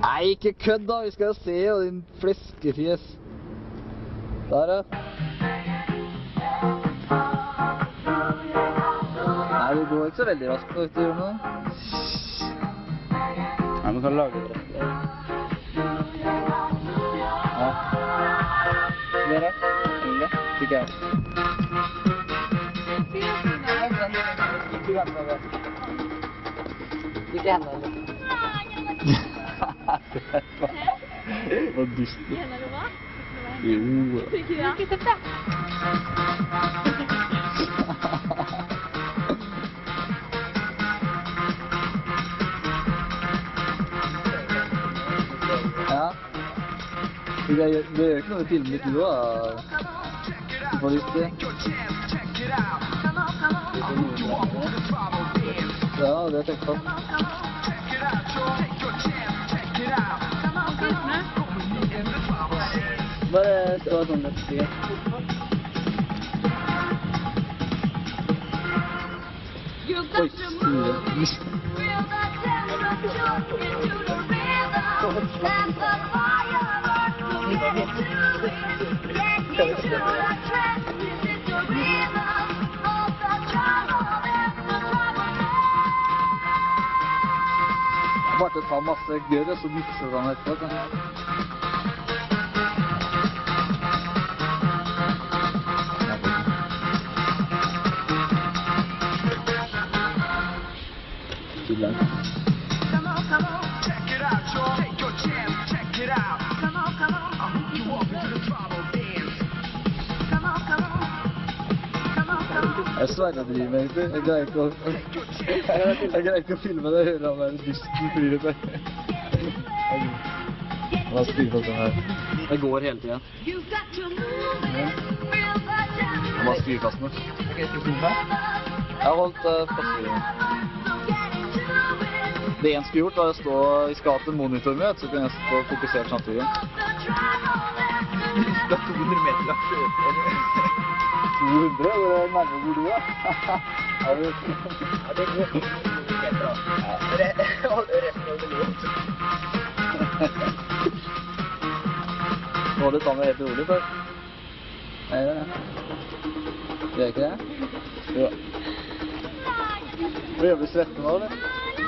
Nei, ikke kødd da, vi skal jo se jo, din fleskefjes. Der, ja. Nei, det går ikke så veldig raskt når du gjør noe. Nei, men kan lage det rett. Ja. Mer rett? Eller? Ikke jeg. Ikke henne, eller? Ikke henne, eller? Hva dyst. Kjenner du hva? Jo. Ikke det? Ikke det? Ja. Det gjør ikke noe til mitt du da. Du får lyst til. Ja, det er tenkt på. Bare stå sånn litt sikkert. Oi, sure. Bare til å ta masse gørr, og så mikser den etterpå. Come on, check it out, y'all. Take your chance, check it out. Come on, you walk into the trouble dance. Come on. Jeg sverger driver med egentlig. Jeg greier ikke å filme det og høre han der dysten flyr etter. Hva styrer på sånn her? Det går hele tiden. Hva styrer fast med? Ok, skal vi filme? Jeg har holdt faststyringen. Det en skulle gjort var å stå i skapet monitor med, så kunne jeg stå fokusert samtidig. Du skal 200 meter av kjøpe, eller? 200? Hvor er det nærmere hvor du er? Ja, det går helt bra. Resten av det lort. Nå har du tatt meg helt rolig før. Nei, det er det. Gjør ikke det? Jo. Blir du svette nå, eller?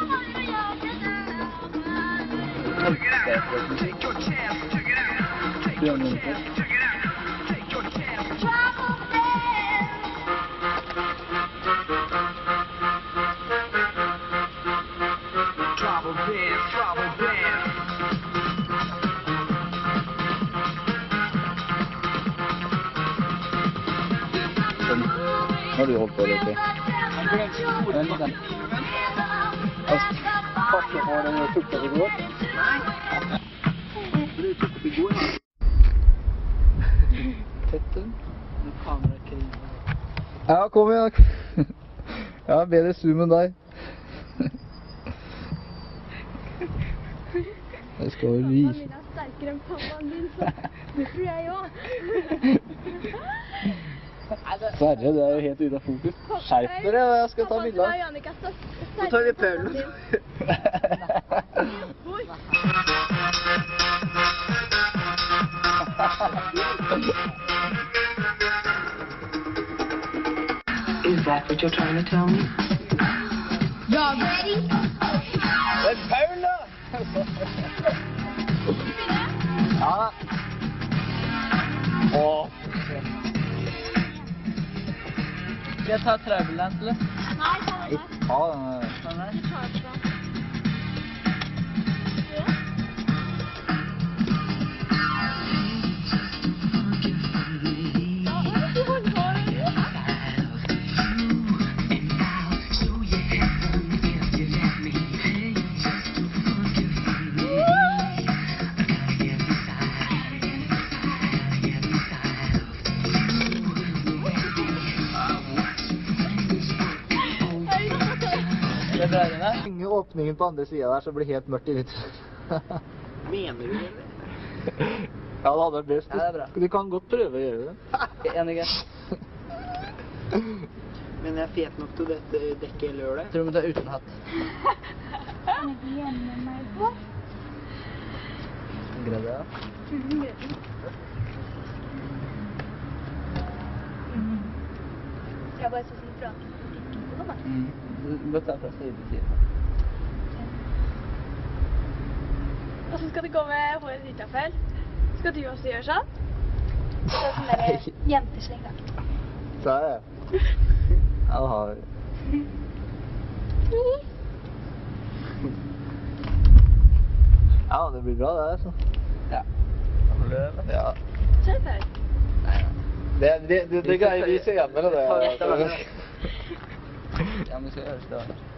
Har du holdt på det til? En liten. Pappa har den og tok det i går. Nei. Du tok det i går, da. Tetten. Kamerakring. Ja, kom igjen. Jeg har bedre zoom enn deg. Jeg skal jo vise. Pappa min er sterkere enn pappaen din, så det tror jeg også. Sverre, det er jo helt ute av fokus. Skjerp dere, jeg skal ta bilder. Nå tar vi pølen. Is that what you're trying to tell me? Y'all ready? Det er Paul, da! Ja da. Åh. Skal jeg ta Travelland, eller? Nei, ta den der. Ta den der. Den der? Ta den der. Henge åpningen på andre siden der, så blir det helt mørkt i litt. Mener du det? Ja, det hadde vært best. Ja, det er bra. Du kan godt prøve å gjøre det. Enig. Men jeg er fet nok til å dekke hele ølet. Tror du det er uten hatt? Kan jeg ikke gjemme meg på? Gredde, ja. Skal jeg bare si fra? Godt ta fra side til side. Og så skal det gå med håret ditt, Rafael. Skal du også gjøre sånn? Det er sånn der jentesleng, da. Så er det. Ja, har vi. Ja, det blir bra det, altså. Ja. Ja. Så er det ferdig. Det greier vi så hjemme, det. Ja, men så gjøres det.